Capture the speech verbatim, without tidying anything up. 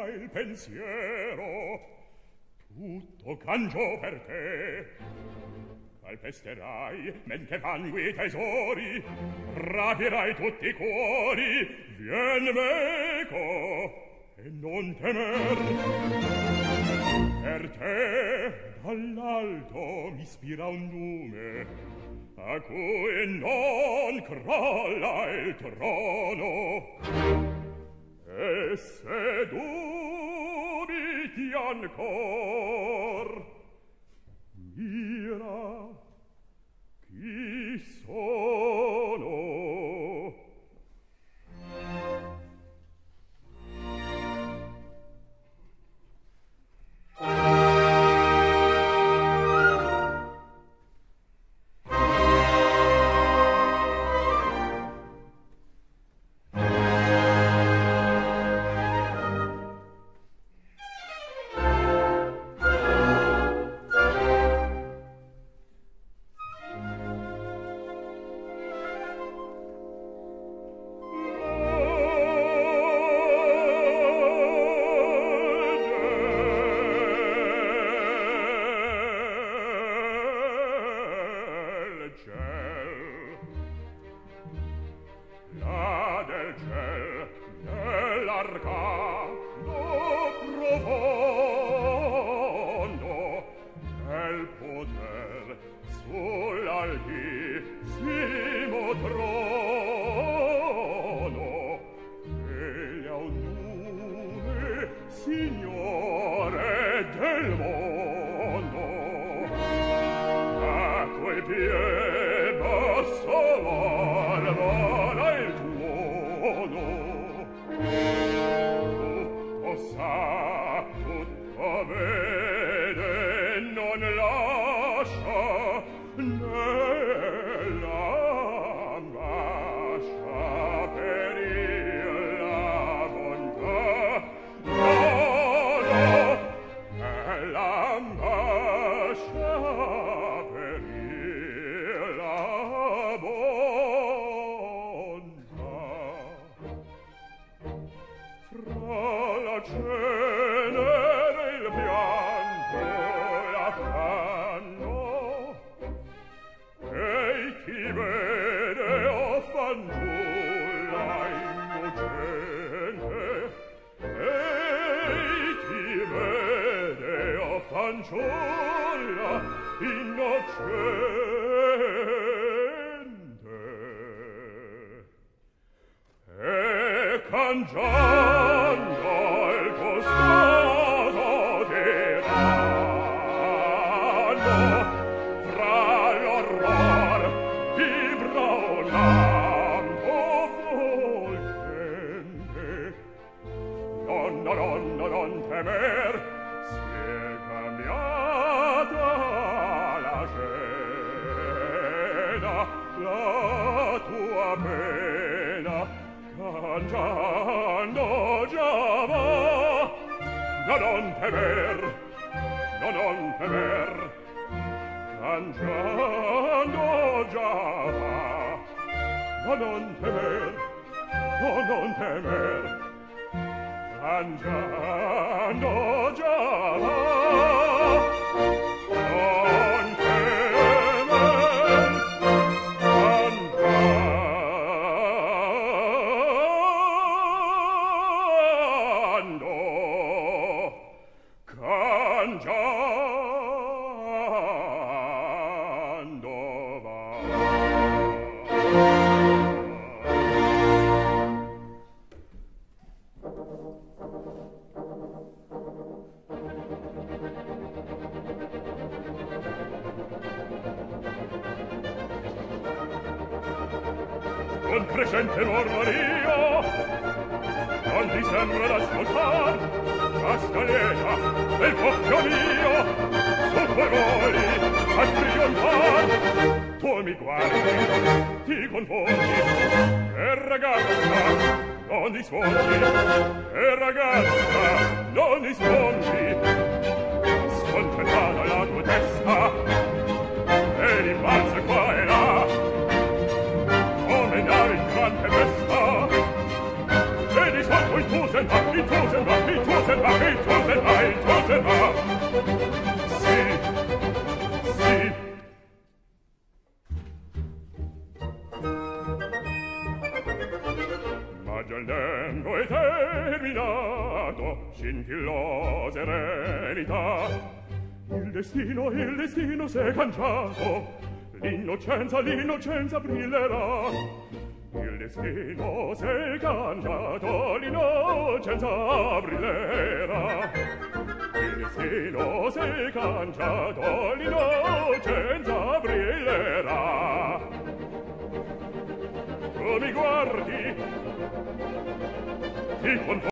il pensiero, tutto cangio per te. Calpesterai men che vangui tesori, rapierai tutti i cuori. Vien meco e non temer, per te dall'alto mi ispira un lume, a cui non crolla il trono. E se dubiti ancor, mira chi sono. Là del ciel, nell'arcano profondo, nel poter sull'altissimo trono, egli ha un nome, Signore del mondo, a cui piede basso valvara il tuono. Tutto sa, tutto vede, non lascia nell'ambascia perir la bontà. No, no, nell'ambascia perir la bontà. Fra la cenere il pianto, l'affanno, ei chi vede, o fanciulla innocente, ei chi vede, o fanciulla innocente, e cangiando il costoso tiranno, fra l'orror vibra un lampo fulgente. Donna, donna, non temer, si è cambiata la scena, la tua pena cangiando già va. No, non temer, no, non temer, cangiando già va. No, non temer, no, non temer, cangiando già va. Non temer, cangiando, cangiando va. Con crescente mormorio non ti sembra d'ascoltar la scaletta del coppio mio su tuoi voli a trionfar. Tu mi guardi, ti confondi, e ragazza non rispondi, e ragazza non rispondi. Sconcertata la tua testa e rimbalza qua e là come navi in tempesta, e di sotto il tuo sembra, il tuo sembra, il tuo sembra quel tempo è terminato, scintillò serenità. Il destino, il destino s'è cangiato, l'innocenza, l'innocenza brillerà. Il destino s'è cangiato, l'innocenza brillerà. Il destino s'è cangiato, l'innocenza brillerà. Tu mi guardi, ti confondi.